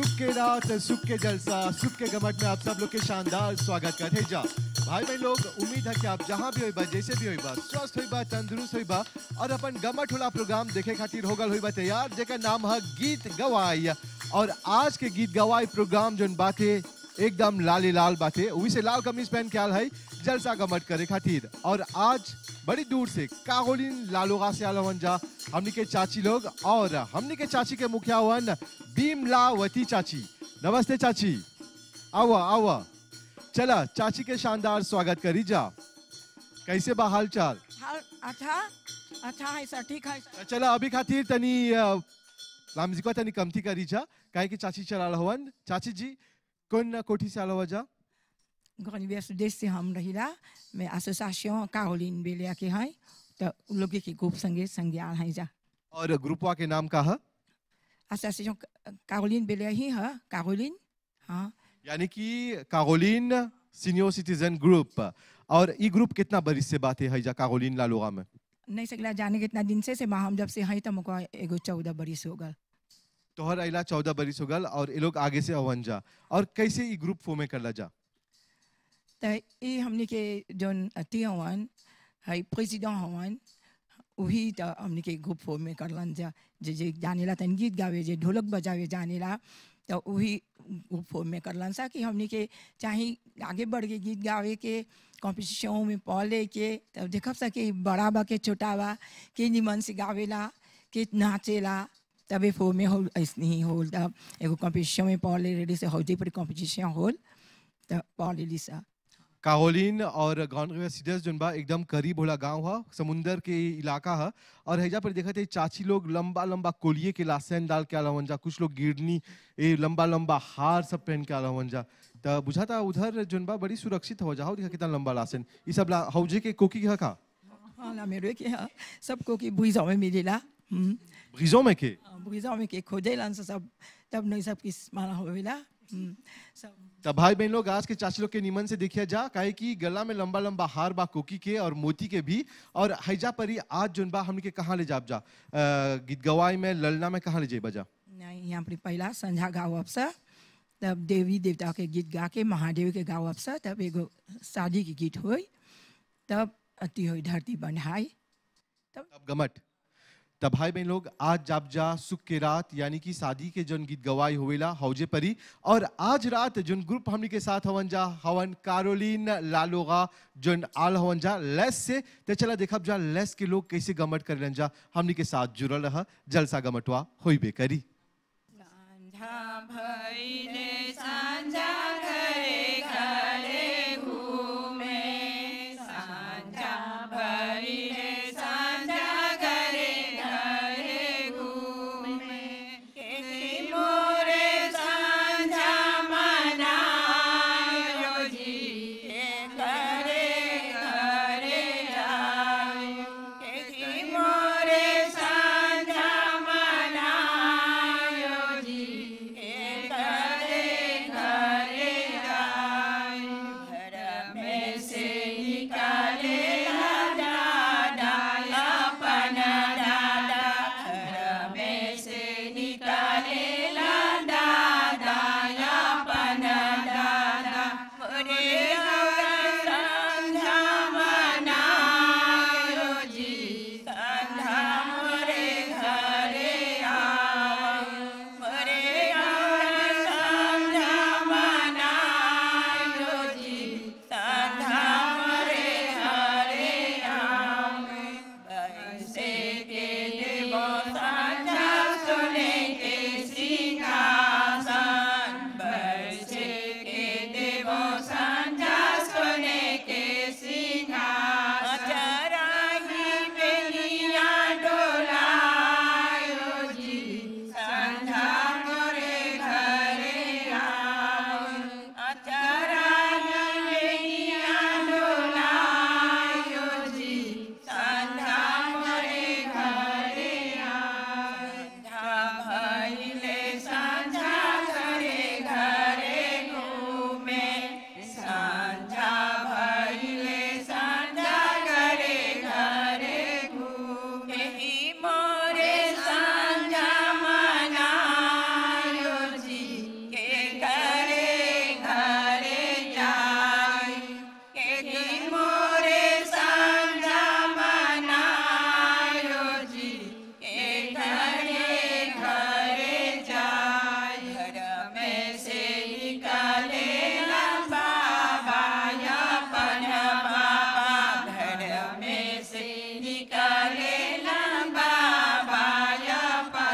सुख के रात सुख के जलसा सुख के गमट में आप सब लोग के शानदार स्वागत करते जा। भाई बहन लोग, उम्मीद है कि आप जहाँ भी होइबा, जैसे भी होइबा, स्वस्थ होइबा, तंदुरुस्त होइबा और अपन गमट होला प्रोग्राम देखे खातिर होगल होइबा तैयार, जेकर नाम है गीत गवाई। और आज के गीत गवाई प्रोग्राम जोन बाते एकदम लाली लाल बाते, वही से लाल कमीज पहन के आल है जलसा गमट करे खातिर। और आज बड़ी दूर से कारोलिन लालूगा से आलवन जा हमनी के चाची लोग, और हमनी के चाची के मुखिया वन बीमलावती चाची। नमस्ते चाची, आवा आवा, चला चाची के शानदार स्वागत करी जा। कैसे बा हाल चाल? अच्छा अच्छा है सर, ठीक है सर। चला अभी खातिर तनी लामजी को तनी कमती करी जा, काहे कि चाची चला हवन। चाची जी कौन कोठी से आलो जा? गणवेश देश से हम रहिला, मैं एसोसिएशन कारोलिन बेलिया के हैं, तो उन लोग के ग्रुप संगे संगे आल हैं जा। और ग्रुपवा के नाम का है? एसोसिएशन कारोलिन बेलिया ही है, कारोलिन। हाँ, यानी कि कारोलिन सीनियर सिटीजन ग्रुप। और ये ग्रुप कितना बरिस से बात है जा कारोलिन लालूगा में? नहीं सकला जाने कितना दिन से हम जब से हैं तो मुझको एगो 14 बरिस हो गल। तोहर अला 14 बरिस हो गल, और ये लोग आगे से अवन जा। और कैसे ये ग्रुप फॉर्म करला जा? तो ये हमने के जोन अति हवन है प्रेसिडेंट हवन, वही तो हमने के ग्रुप फॉर्म में करलन जा। जे जानेला तन गीत गावे, जे ढोलक बजावे जानेला, तो वही ग्रुप फॉर्म में करलन सा कि हमने के चाहे आगे बढ़ के गीत गावे के कॉम्पिटिशन में पहले के, तब देखब सके बड़ा बा के छोटा बा के निमन से गावेला के नाचेला, तबे फॉर्म में होल। ऐसने ही होल तब एगो कॉम्पिटिशन में पहले रेडी से हौदी पर कॉम्पिटिशन होल तब पहले लिसा। कारोलिन और गॉन्वेसिडस जोन बा एकदम करीब होला गांव है, समुंदर के इलाका है। और हैजा पर देखते हैं चाची लोग लंबा लंबा कोलिए के लासन डाल के आलावन जा, कुछ लोग गिरनी ये लंबा लंबा हार सब पहन के आलावन जा। तो बुझाता उधर जोन बा बड़ी सुरक्षित हो जाओ, देखा कितना लंबा लासन ये सब हौजे के कोकी का का? हाँ ला मेरे के हाँ, सब कोकी बुइजों में मिलेला। ब्रिजों में के? बुइजों में के खोजे लन सब, तब नहीं सब किस माना होवेला सब। तब भाई बहन लोग, आज के चाची लोग के निमन से देखिया जा, काहे कि गला में लंबा लंबा हार बा कोकी के और मोती के भी। और हैजा परी आज जोन बा हमने के कहाँ ले जाब जा? गीत गवाई में ललना में कहाँ ले जाइबा जा? नहीं, यहाँ पर पहला संझा गाँव अफसर, तब देवी देवता के गीत गा के महादेव के गाँव अफसर, तब एगो शादी के गीत हुई, तब अति हुई धरती बंधाई, तब गमट। तब भाई बहन लोग, आज जाब जा सुख के रात यानी कि शादी के जोन गीत गवाई होवेला हौजे परी। और आज रात जोन ग्रुप हमनी के साथ हवन जा हवन कारोलिन लालूगा जोन आल हवन जा लेस से। ते चला देखब जा लेस के लोग कैसे गमट करलन जा, हमनी के साथ जुड़ल रह, जलसा गमटवा होइबे करी।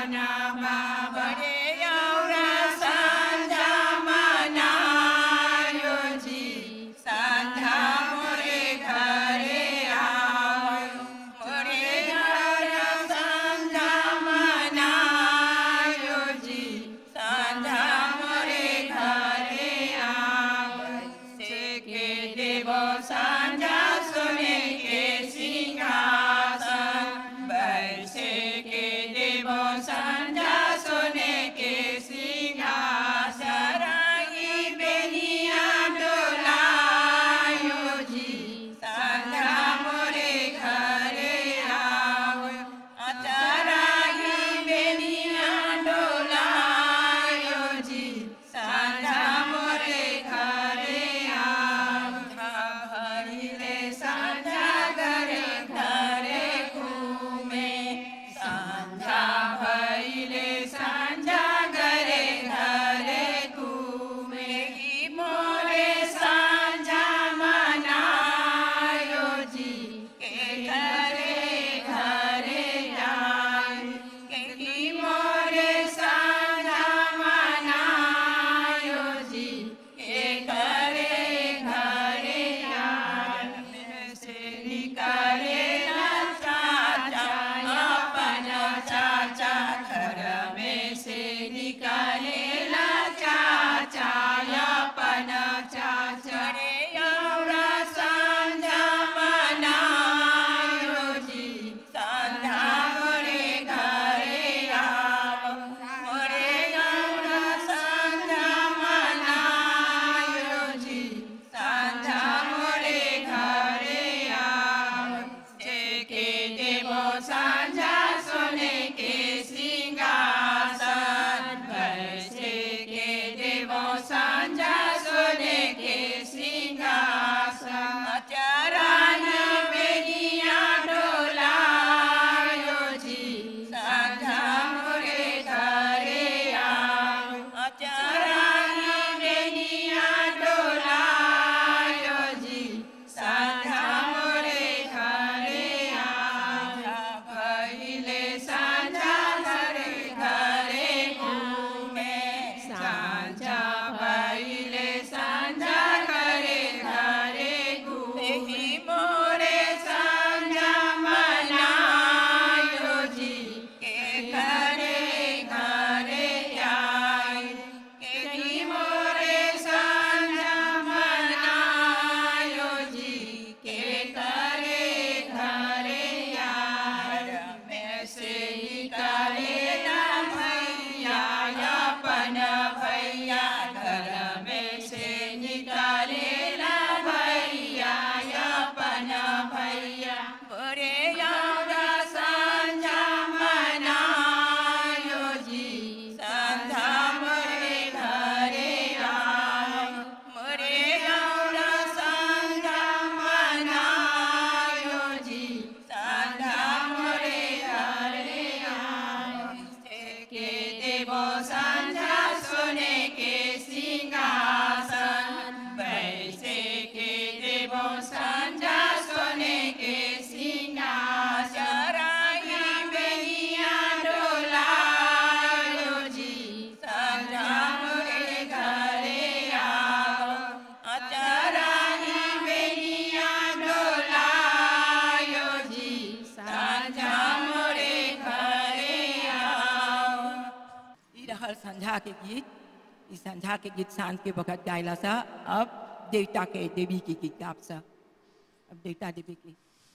संध्या के गीत, इस संध्या के गीत सांझ के वक्त गायला सा। अब देवता के देवी की गीत गाप सा। अब देवता देवी की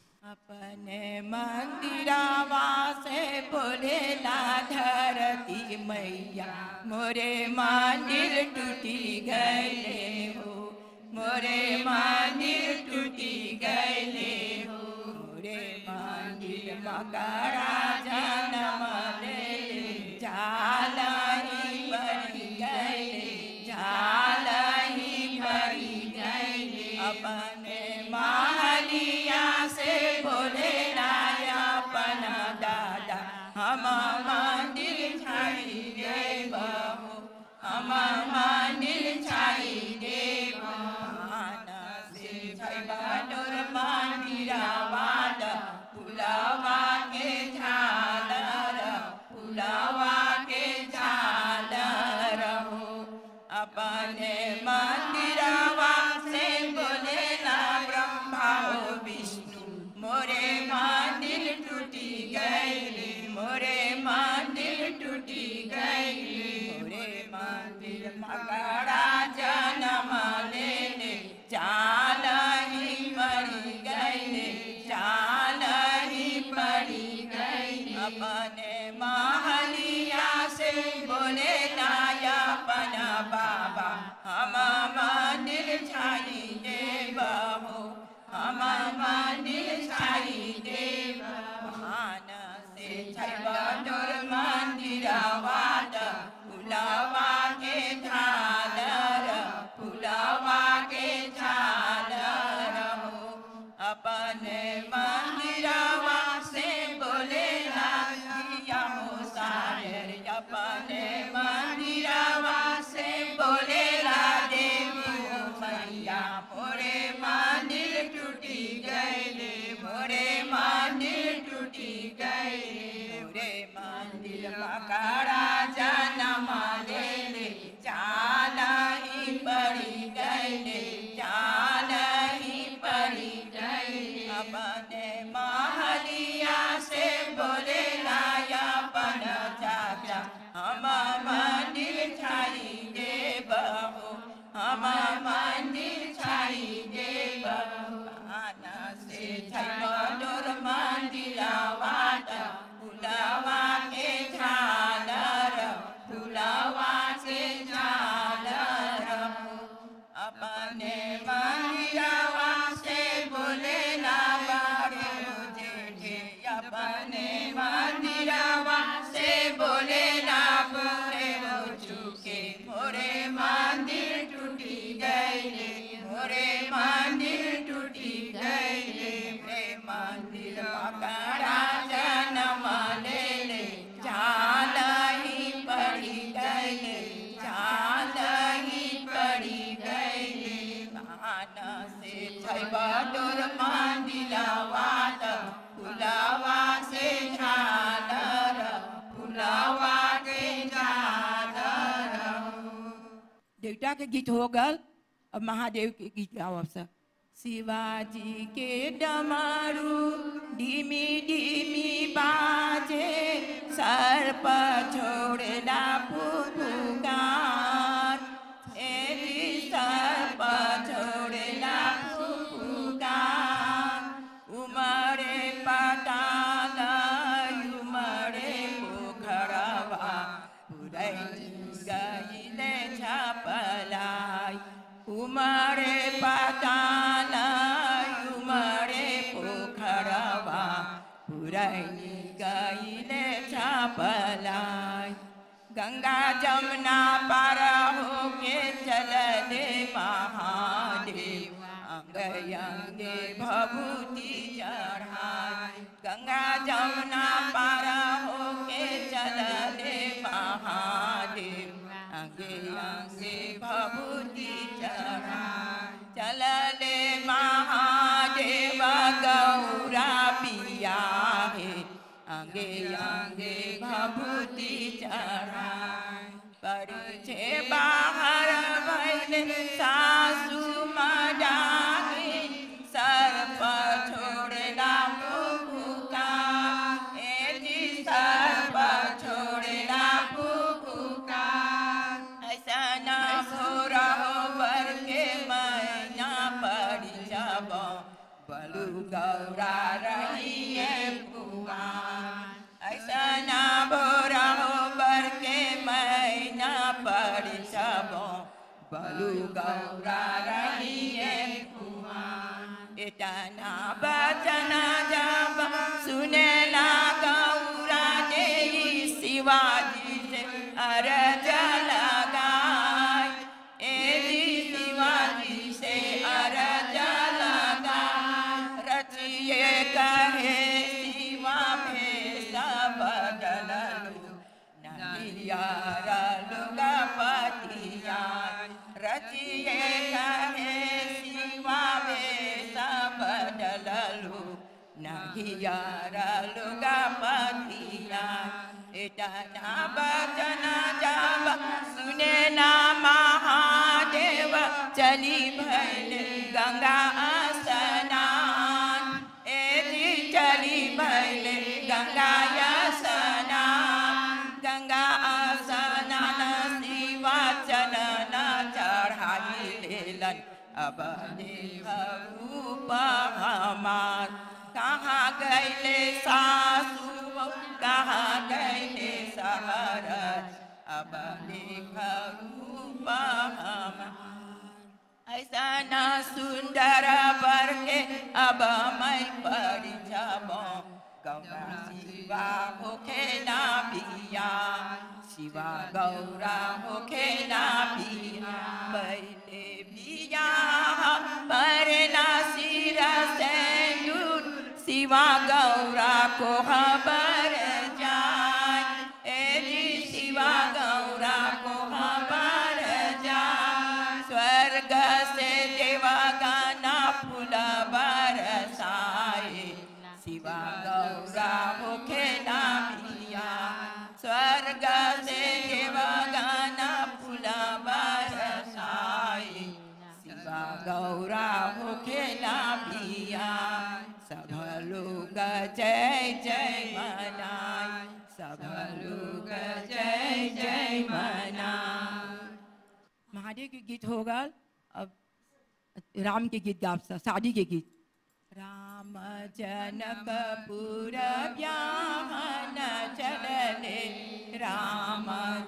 अपने मंदिरावा से बोलेला धरती मैया, मोरे मंदिर टूटी गए हो, मोरे मंदिर टूटी गए हो, मोरे मंदिर मकरा जन्म ले जाला अपने महलिया से बोले राया अपना दादा, हम मंदिर छाई दे बहू, हम मंदिर छाई दे से भैया मंदिरा वाद फुलवा के झालर, टूटी गई मोरे मंदिर मकड़ा जन्म लेने चाल ही पड़ी गई चाल ही पड़ी गई अपने महलिया से बोले नाया अपना बाबा हम मंदिर छाई देव हो हम मंदिर छाई देव भान से छबडोर मंदिर वाद फुलवा के झालर फुलवा के झालर हो अपने मंदिरवा से बोले नाया मोसायर अपने मंदिरवा से बोले ला देवी मैया मोरे मंदिर टूटी गए मोरे मंदिर टूटी गए मोरे मंदिर मकड़ा जन्म ले चाल ही पड़ी गए चाल ही पड़ी गई अपने महलिया से बोले लाया अपन चाचा हम मंदिर छाई देव हो हम मंदिर छाई देव भाना से छबडोर मंदिर वाट फुलवा के झालर फुलवा के झालर अपने मंदिरवा से बोले ना बाबे जेठे अपने मंदिरवा से बोले ना बोले वो चुके मोरे मंदिर टूटी गई मोरे मंदिर टूटी गई मोरे मंदिर मकड़ा जन्म ले चाल ही पड़ी गई चाल ही पड़ी गई भान से छबडोर मंदिर वाद फुलवा से झालर फुलवा के झालर देवता के गीत हो गल अब महादेव के गीत गाओ सब शिवाजी के डमरू धीमी धीमी बाजे सर पर छोड़ला फुफुकार सर पर छोड़ला फुफुकार उमरे पताल उमरे पोखरवा पुरई गईले छपलाई उमरे पताल उमरे पोखरवा पुरई गईले छपलाई गंगा जमुना पार होके चलले महादेव अंग अंगे भभूति चढ़ाई गंगा जमुना पार होके चलले महादेव अंगे अंगे भभूति चढ़ाई चलले महादेव गौरा पिया है अंगे अंगे भभूति चढ़ाई परिछे बाहर भइल सासु मजागी सर पर छोड़ला फुफुका जी सर पर छोड़ला फुफुका ऐसा न भोर हो बर के मैना पड़ी जब बलु गौरा रही है ऐसा ना भोरा हो बर के मैना पड़ी सब बलु गौरा रही है इतना बचना जब सुनेला गौरा दे शिवाजी से अरज लगाई शिवाजी से अरज लगाई रचिए कहे शिवा लुगा पतिया रचिए कहे शिवा सब बदलू नहियारा लुगा पतिया इतना बचना जब सुने ना महादेव चली भैल गंगा स्नान चली भैल गंगा स्नान गंगा खेलन अब देख रूप हमार कहाँ गैले सासू कहाँ गैले सहर अब देख रूप हमार ऐसा न सुंदर बर के अब मैं पड़ी जाबो गौरा शिवा होखे ना पिया शिवा गौरा होखे ना पिया पहले पिया पर ना सिर सेंदूर शिवा गौरा को खबर जाए एरी शिवा गौरा को खबर जाए स्वर्ग से देवगाना फूल बरसाए शिवा गौरा होखे ना पिया स्वर्ग से देवगाना फूल बरसाए शिवा गौरा होखे ना पिया सब लोग जय जय मनाए सब लोग जय जय मनाए महादेव के गीत होगा अब राम के गीत गाप शादी के गीत राम जनकपुर ब्याहन चलले राम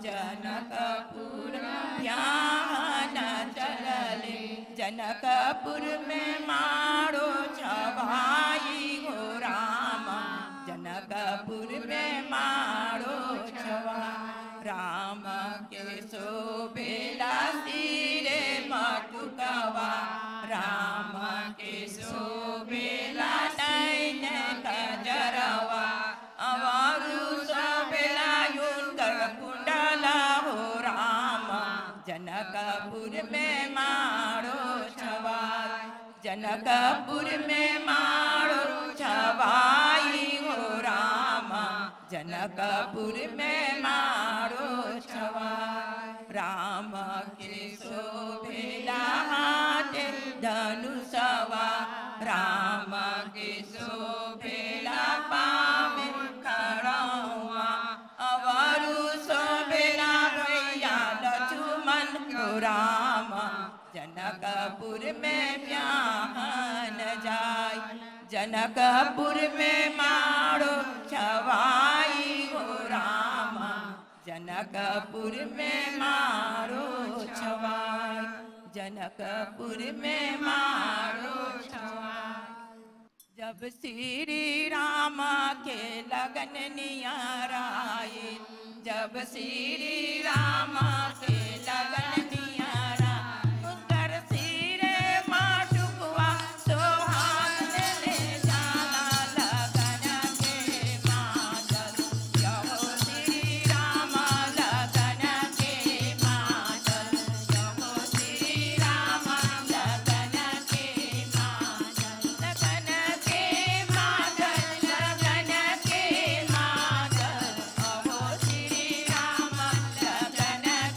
जनकपुर ब्याहन चलले जनकपुर में मारो छवाई हो राम जनकपुर में मारो छवा राम के शोभेला सिरे मटुकवा राम के शोभेला नैन कजरवा अवारु शोभेला युंगर कुंडला हो राम जनकपुर में मारो छवाई जनकपुर में मारो छवाई हो राम जनकपुर में मारो छवाई राम के शोभेला हाथ धनुषवा राम के शोभेला पावे खड़ौआ अवरु शोभेला भैया लक्ष्मण को राम जनकपुर में ब्याहन जाय जनकपुर में मारो छवाई हो राम जनकपुर में मारो छवाई जनकपुर में मारो छवाई जब श्री राम के लगन नियाराए जब श्री राम के लगन नियारा उतर सिरे माटुकवा सोहाग ले जाला लगन के मातल यहो श्री राम लगन के मातल यहो श्री राम लगन के मातल लगन के मातल लगन के मातल अहो श्री राम लगन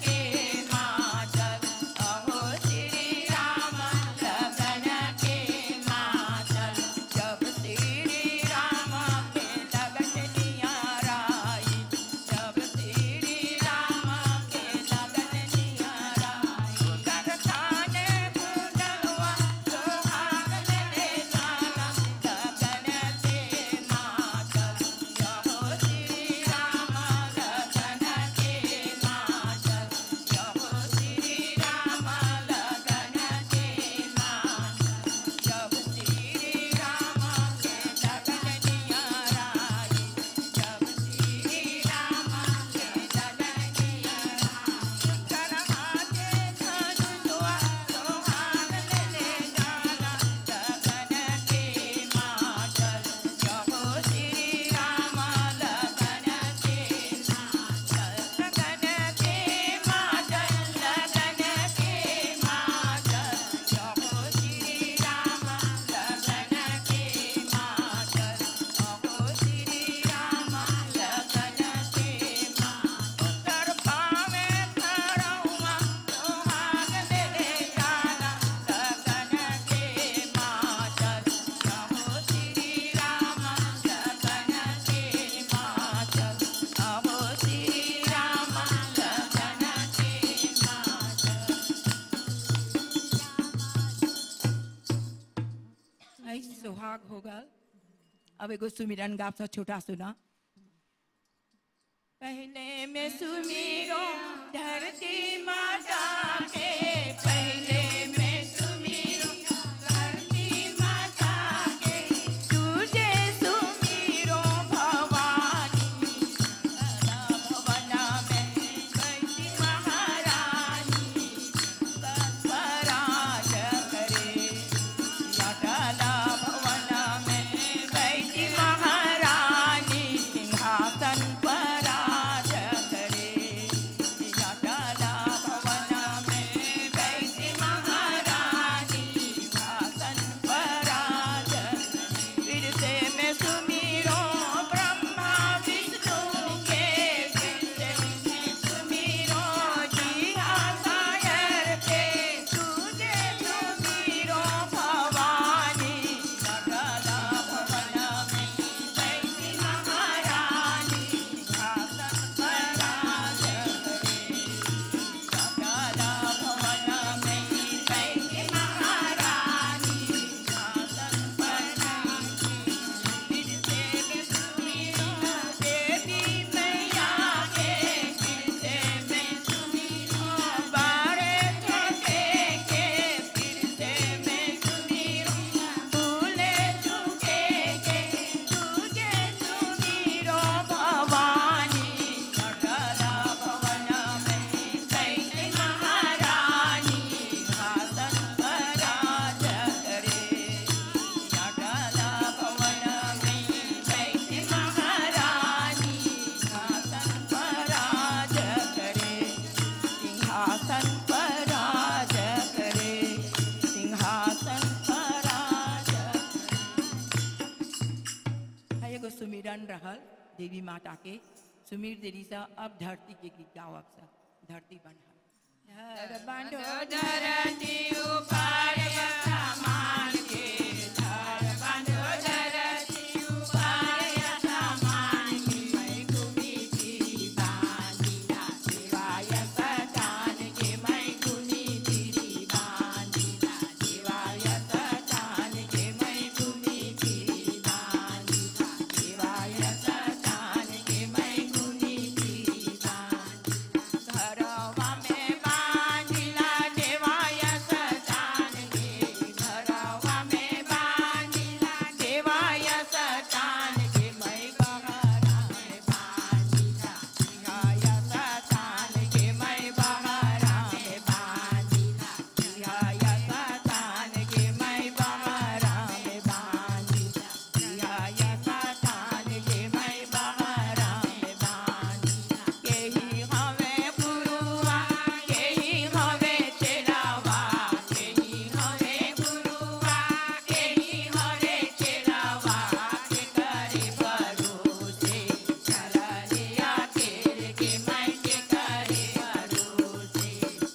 होगा अब एगो सुमिरन गाप सा छोटा सुना पहले में सुमिरो धरती माता के पहले में सुमिरो धरती माता के तुझे सुमिरो भवानी भवन में बैठी महारानी स्वराज करे अटला भवन में बैठी महारानी सिंहासन पर राज करे अटला भवन में बैठी महारानी सिंहासन पर राज फिर से मैं सुमिरो ब्रह्मा विष्णु के फिर से मैं सुमिरो जीवा सायर के तुझे सुमिरो भवानी अटला भवन में बैठी महारानी सिंहासन पर राज करे अटला भवन में बैठी महारानी सिंहासन पर राज फिर से मैं सुमिरो देवी मैया के फिर से मैं सुमिरो बारे छोटे के फिर से मैं सुमिरो भूले चुके के तुझे सुमिरो भवानी अटला भवन में बैठी महारानी सिंहासन पर राज करे अटला भवन में बैठी महारानी सिंहासन पर राज करे सिंहासन पर राज करे सिंहासन पर राज है एगो सुमिरन रहल देवी माता के सुमिर देरी सा अब धरती के गीत गावब सा धरती बनल धर बांधो धरती ऊपर आसमान के धर बांधो धरती ऊपर आसमान के मैं घूमी फिरी बांधिला शिवाय सदान के मैं घूमी फिरी बांधिला शिवाय सदान के मैं घूमी फिरी बांधिला शिवाय सदान के मैं घूमी फिरी बांधिला घरवा में बांधिला देवाय सदान के घरवा में बांधिला देवाय सदान के मैं बहरा में बांधिला सिंहाय सदान के मैं बहरा में बांधिला सिंहाय सदान के मैं बहरा में बांधिला सिंहाय सदान के मैं बहरा में बांधिला केही हवे गुरुआ केही हवे चेलावा केही हवे गुरुआ केही हवे चेलावा के करे भरोसे चलिया खेल के मैं के करे भरोसे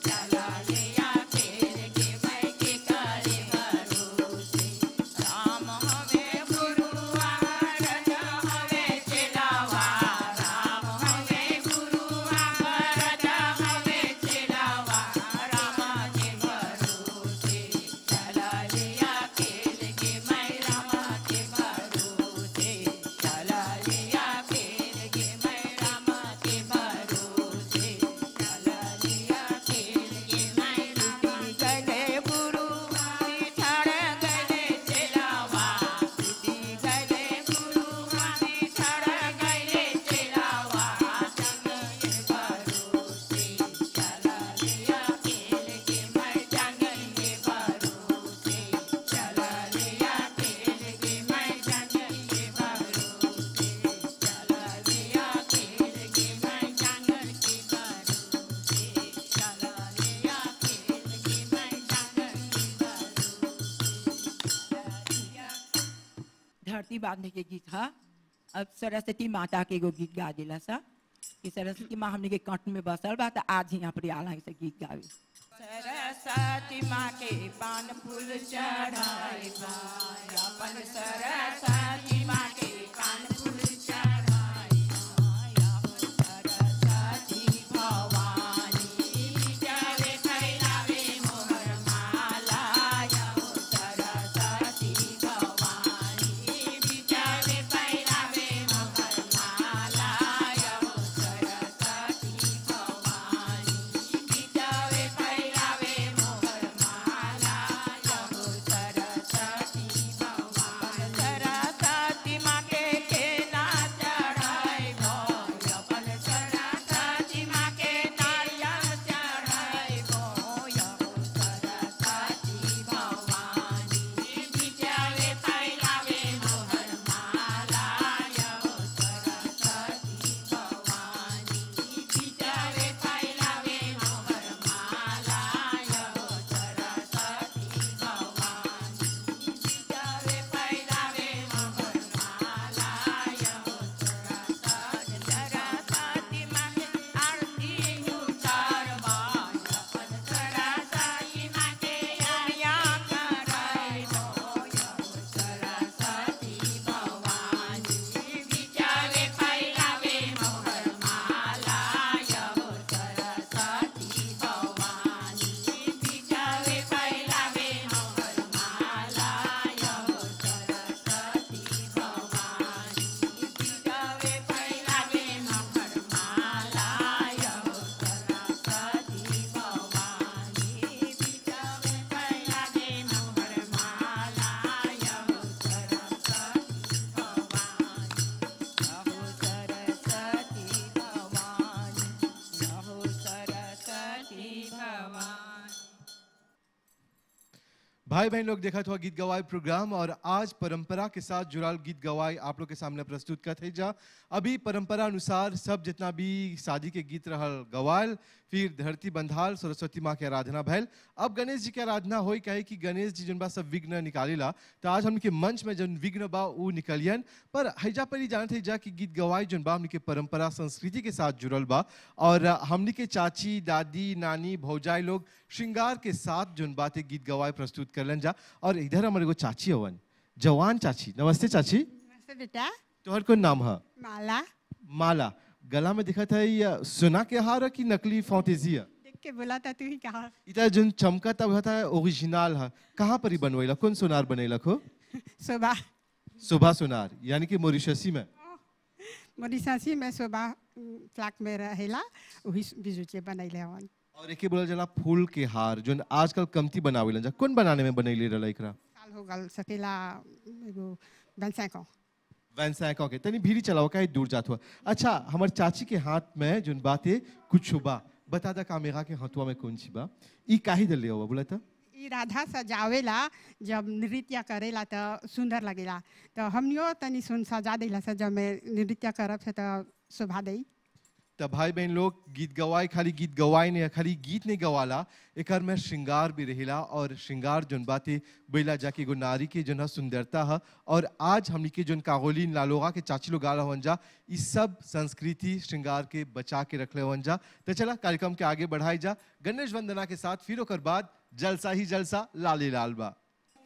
चलिया खेल के मैं के करे भरोसे राम हवे गुरुआ रज हवे चेलावा राम हवे गुरुआ रज हवे चेलावा राम के भरोसे चलिया खेल के मैं राम के भरोसे चलिया खेल के मैं राम के भरोसे चलिया खेल के मैं रूठी गले गुरुआ बिछड़ गले चेलावा रूठी गले गुरुआ बिछड़ गले चेलावा जंग के भरोसे चलिया खेल के मैं जंग के भरोसे चलिया खेल के मैं जंग के भरोसे चलिया खेल के मैं जंग के भरोसे चलिया खेल के मैं जंग के धरती बांधने के गीत हा अब सरस्वती माता के एगो गीत गा दिला सा कि सरस्वती माँ हमने के कंठ में बसल बा तो आज यहाँ पर आला से गीत गावे सरस्वती माँ के पान फूल चढ़ाई अपन सरस्वती माँ के पान फूल चढ़ाई सरस्वती भवानी जरे फैलावे मोहर माला सरस्वती भवानी भाई बहन लोग देखा हुआ गीत गवाई प्रोग्राम और आज परंपरा के साथ जुड़ाल गीत गवाई आप लोग के सामने प्रस्तुत करते जा। अभी परंपरा अनुसार सब जितना भी शादी के गीत रहल गवाल, फिर धरती बंधाल, सरस्वती माँ की आराधना भैल। अब गणेश जी की आराधना होई कहे कि गणेश जी जन बा सब विघ्न निकालेला, तो आज हमके मंच में जन विघ्न बा ऊ निकलियन। पर हैजा पर ही जानते जा कि गीत गवाई जन बा हमके परंपरा संस्कृति के साथ जुड़ल बा और हमनी के चाची दादी नानी भौजाई लोग श्रृंगार के साथ जन बातें गीत गवाई प्रस्तुत करलन जा। और इधर हमारे को चाची हवन, जवान चाची। नमस्ते चाची। नमस्ते बेटा। तोहर कौन नाम है? माला। माला। गला में दिखा था ये सोना के हार है कि नकली फौंटेजी है? देख के बोला था तू ही कहा। इधर जो चमका तब था ओरिजिनल है, कहाँ पर ही बनवाइला? कौन सोनार बनेला को? शोभा। शोभा सोनार यानी कि मॉरिशसी में? मॉरिशसी में शोभा फ्लैग में रहेला, वही बिजुचे बनैले हवन। और एक बोला जला फूल के हार जो आजकल कमती बनावेला जा, कौन बनाने में बनैले रहला एकरा? साल हो गल सकेला एगो 25 ans। 25 ans के तनी भीरी चलाओ काहे दूर जात हुआ। अच्छा हमार चाची के हाथ में जोन बातें कुछ बा, बता दा कामेरा के हाथवा में कौन सी बा? ई काहे दले हुआ बोला था? ई राधा सजावेला, जब नृत्य करेला तो सुंदर लगेला, तो हमनियो तनी सुन सजा देला से जब मैं नृत्य करब से तो शोभा देई। तब भाई बहन लोग गीत गवाई खाली गीत गवाई नहीं, खाली गीत नहीं गवाला, एक में श्रृंगार भी रहेला। और श्रृंगार जोन बातें बैला जाके एगो नारी के जोन सुंदरता है। और आज हमनी के जोन कागोलिन लालोगा के चाची लोग गाला हवन जा, इस सब संस्कृति श्रृंगार के बचा के रखले हवन जा। तो चला कार्यक्रम के आगे बढ़ाई जा गणेश वंदना के साथ, फिर ओकर बाद जलसा ही जलसा लाले लाल बा।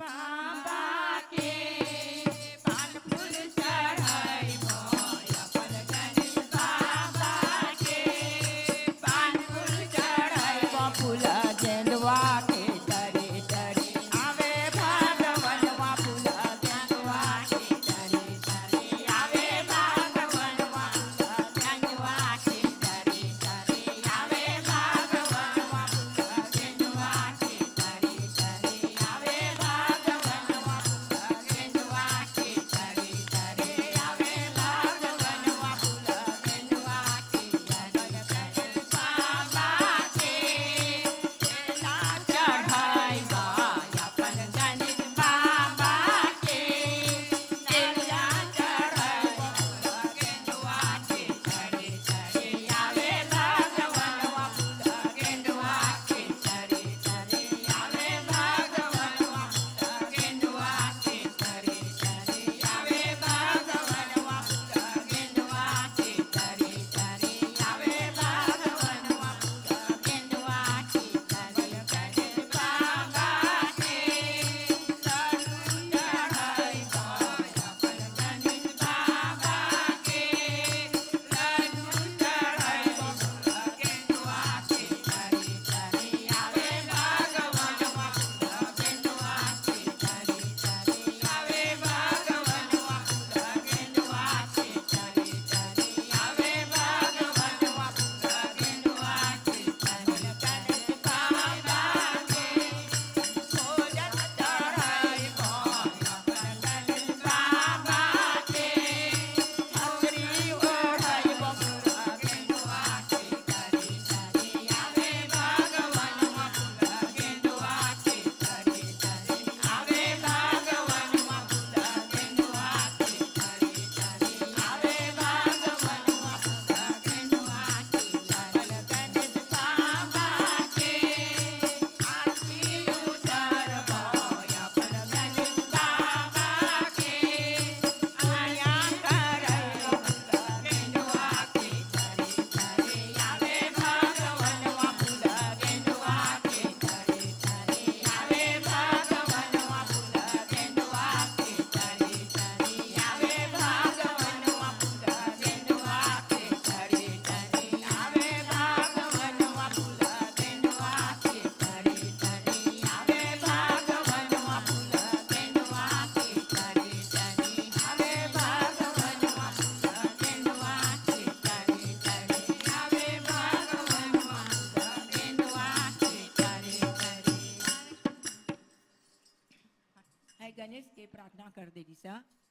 गणेश के प्रार्थना कर देगी सा।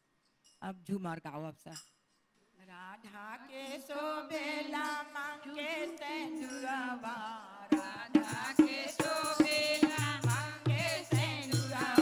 अब झूमर गाओ अब सा। राधा के शोभेला मांगे सेनुरवा, राधा के शोभेला मांगे सेनुरवा,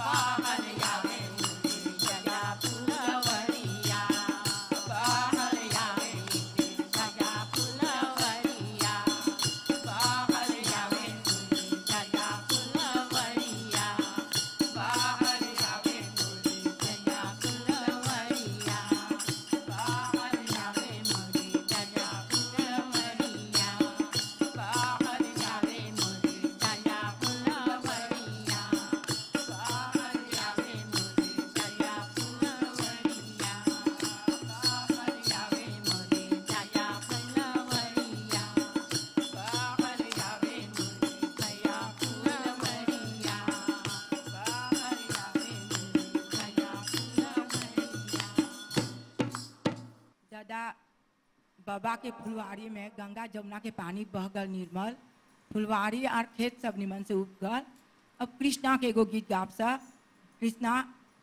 बाबा के फुलवारी में गंगा जमुना के पानी बह गल निर्मल, फुलवारी और खेत सब निमन से उग गल। अब कृष्णा के एगो गीत गाप सा, कृष्णा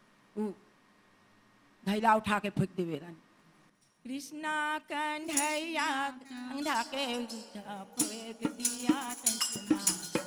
धैला उठा के फेंक देवेलन। कृष्णा कन्हैया कंधा के उठा फेंक दिया कृष्णा,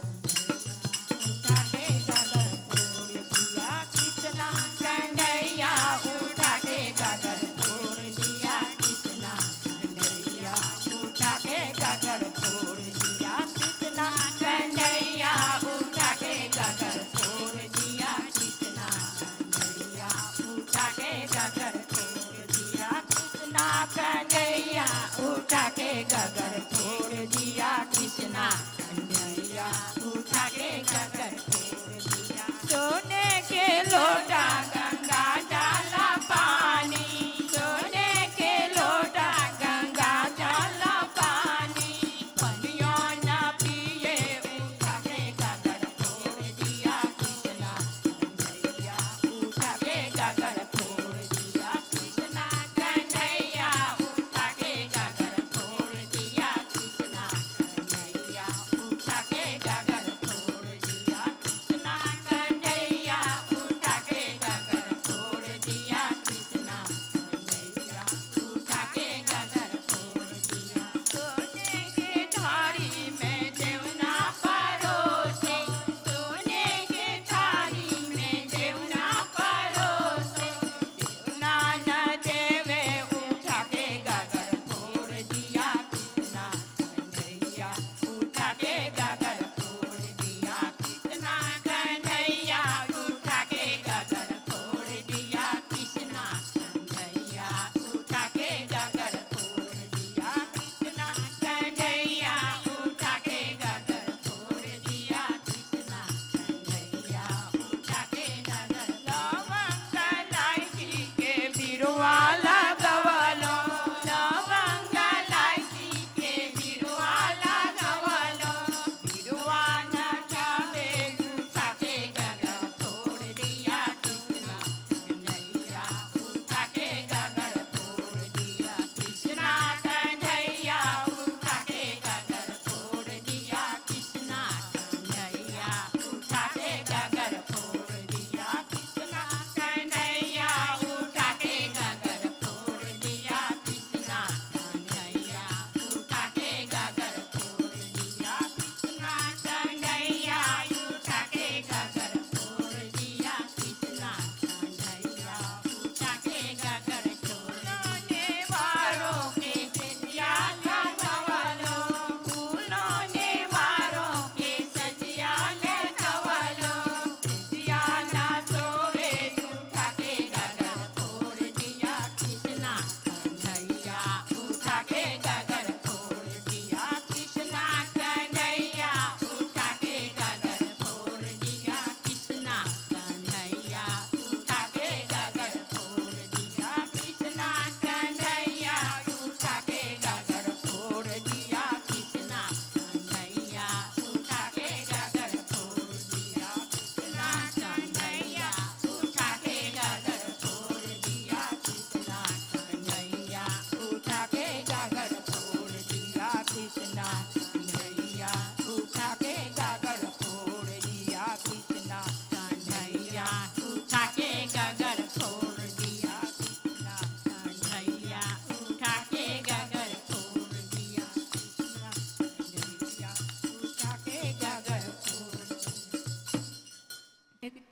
उठा के गगन फोड़ दिया कृष्णा, कन्हैया उठा के गगन फोड़ दिया कृष्णा, कन्हैया उठा के गगन फोड़ दिया कृष्णा, कन्हैया उठा के गगन फोड़ दिया कृष्णा, कन्हैया उठा के गगन फोड़ दिया कृष्णा, कन्हैया उठा के गगन फोड़ दिया कृष्णा, कन्हैया उठा के गगन फोड़ दिया। सोने के लोटा गंगा डाला पानी, सोने के लोटा गंगा डाला पानी, पनिया न पिए उठा के गगन फोड़ दिया कृष्णा, कन्हैया उठा के गगन फोड़ दिया कृष्णा, कन्हैया उठा के गगन फोड़ दिया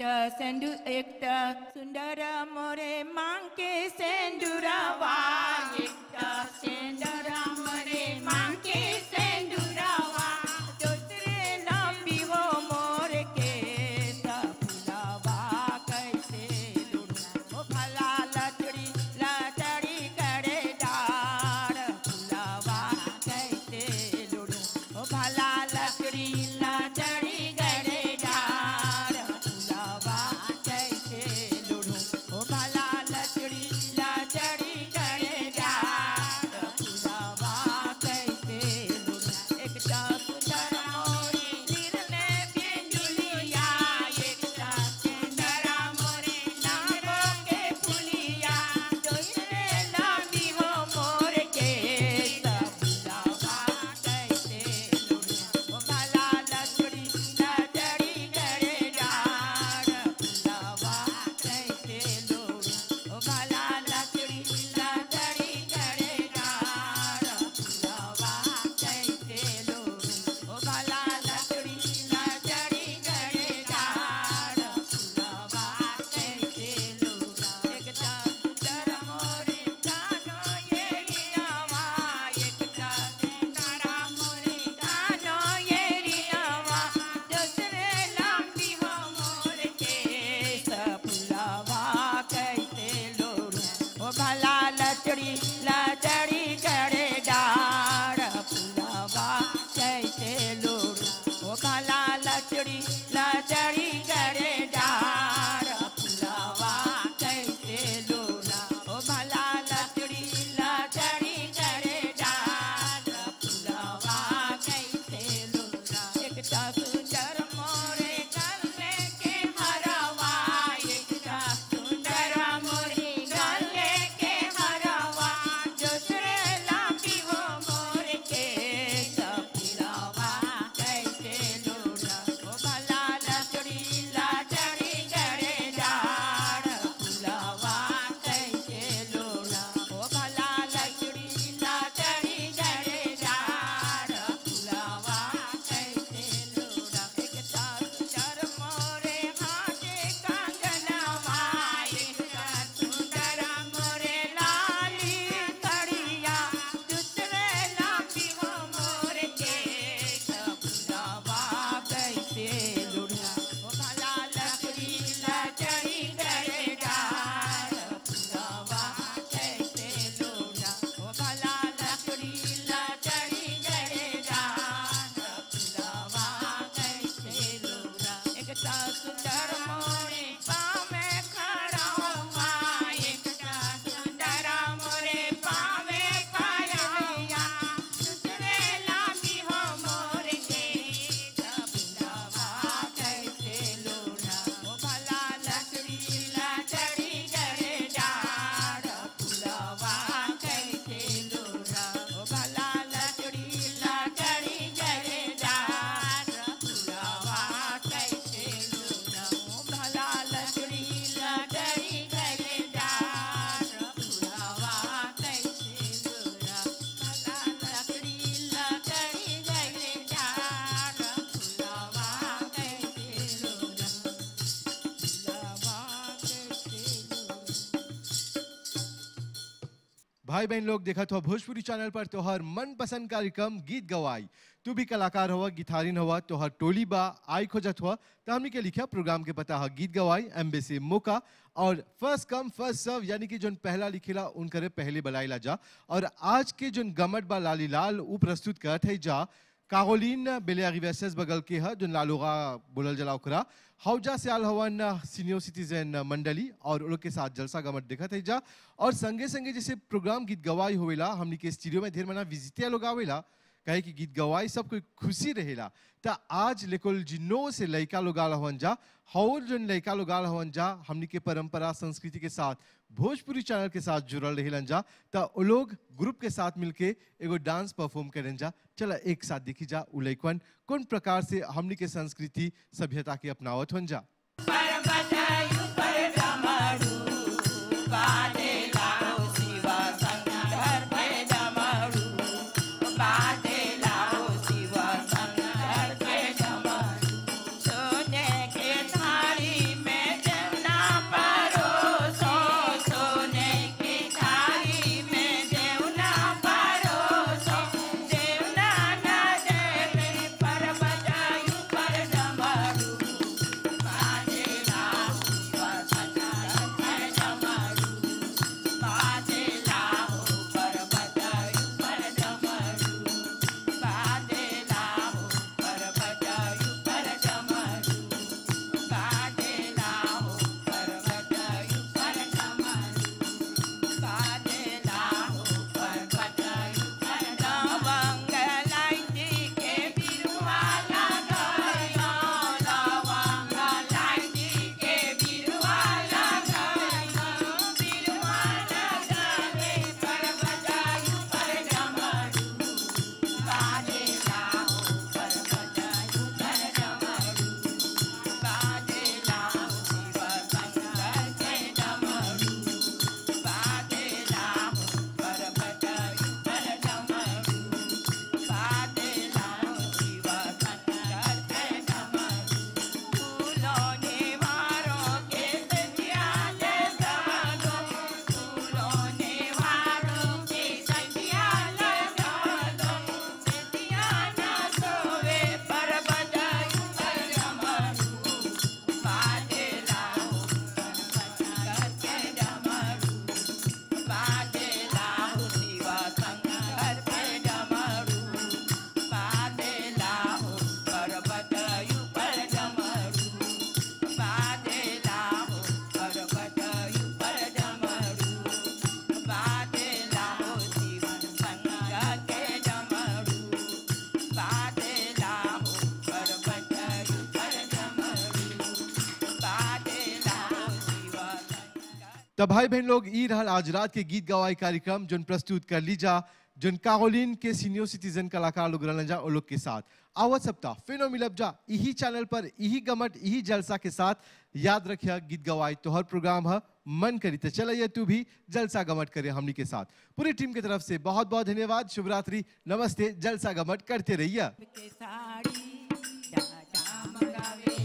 एक सुंदर मोरे मांग के सेंदुरवा एक सेंदर मोरे मांग के सेंदुरवा दूसरे लंबी हो मोर के फुलवा कैसे लूटूं ओ भला लचड़ी लचड़ी करे डार फुलवा कैसे लूटूं ओ भला लचड़ी लचड़ी करे डार फुलवा कैसे लूटूं ओ भला लचड़ी लचड़ी करे डार फुलवा कैसे लूटूं एक सुंदर मोरे नीरने बेंजुलिया एक सुंदर मोरे नागो के फुलिया दोसरे लामी हो मोर के फुलवा कैसे लूटूं ओ भला लचड़ी लचड़ी करे डार फुलवा कैसे लूटूं ओ भला लचड़ी लचड़ी करे डार फुलवा कैसे लूटूं ओ भला लचड़ी लचड़ी करे डार फुलवा कैसे लूटूं एक सुंदर मोरे कानो ये रियावा एक सुंदर मोरे कानो ये रियावा दूसरे लंबी हो मोर के फुलवा कैसे लूटूं ओ भला लचड़ी लचड़ी करे डार फुलवा कैसे लूटूं ओ भला लचड़ी लचड़ी करे डार फुलवा कैसे लूटूं ओ भला लचड़ी लचड़ी करे डार फुलवा कैसे लूटूं एक सुंदर मोरे गले के हरवा एक सुंदर मोरे गले के हरवा दूसरे लंबी हो मोर के फुलवा कैसे लूटूं ओ भला लचड़ी लचड़ी करे डार फुलवा कैसे लूटूं ओ भला लचड़ी लचड़ी करे डार फुलवा कैसे लूटूं एक सुंदर मोरे हाथे कंगनवा एक सुंदर मोरे लाली कड़िया दूसरे लंबी हो मोर के फुलवा कैसे लूटूं ओ भला लचड़ी लचड़ी करे डार फुलवा कैसे लूटूं ओ भला लचड़ी लचड़ी करे डार फुलवा कैसे लूटूं एक सुंदर मोरे पावे खड़ा हुआ एक सुंदर मोरे पावे पाया दूसरे लामी हो मोर के फुलवा कैसे लूटूं ओ भला लचड़ी लचड़ी करे डार फुलवा कैसे लूटूं ओ भला लचड़ी लचड़ी करे डार फुलवा कैसे लूटूं ओ भला लचड़ी लचड़ी करे डार फुलवा कैसे लूटूं भला लचड़ी लचड़ी करे डार फुलवा कैसे लूटूं फुलवा कैसे लूटूं भाई बहन लोग देखा तो भोजपुरी चैनल पर तोहर मनपसंद कार्यक्रम गीत गवाई तू भी कलाकार हुआ गिटारिन हुआ तोहर टोली बा आई खोजत हुआ तो हमने के लिखा प्रोग्राम के पता है गीत गवाई एम्बेसी मौका और फर्स्ट कम फर्स्ट सर्व यानी कि जोन पहला लिखेला उनकरे पहले बलाइला जा और आज के जोन गमट बा लाली लाल उ प्रस्तुत करत है जा कारोलिन बेलियारिवेसेस बगल के है जोन लालूगा बोलल जला ओकरा हौजा से आल हवन सीनियर सिटीजन मंडली और उन लोग के साथ जलसा गमट देखत है जा और संगे संगे जैसे प्रोग्राम गीत गवाई होवेला हमनी के स्टूडियो में ढेर मना विजिटिया लोग आवेला कहे कि गीत गवाई सब कोई खुशी रहेला ता आज लेकुल जिन्नो से लइका लोग आल हवन जा और जोन लइका लोग आल हवन जा हमनी के परंपरा संस्कृति के साथ भोजपुरी चैनल के साथ जुड़ल रहेलन जा ता वो लोग ग्रुप के साथ मिलके एगो डांस परफॉर्म करें जा चला एक साथ देखी जा उ लइकवन कौन प्रकार से हमनी के संस्कृति सभ्यता के अपनावत हन जा सोने के थाली में तब भाई बहन लोग ई रहल आज रात के गीत गवाई कार्यक्रम जोन प्रस्तुत कर लीजा जोन कारोलिन के सीनियर सिटीजन कलाकार लोग रहलन जा ओ लोग के साथ। आवत सप्ताह फिर मिलब जा यही चैनल पर यही गमट यही जलसा के साथ। याद रखिया गीत गवाई तो हर प्रोग्राम है मन करी तो चलिए तू भी जलसा गमट करे हमनी के साथ। पूरी टीम की तरफ से बहुत बहुत धन्यवाद। शुभ रात्रि, नमस्ते। जलसा गमट करते रहिए।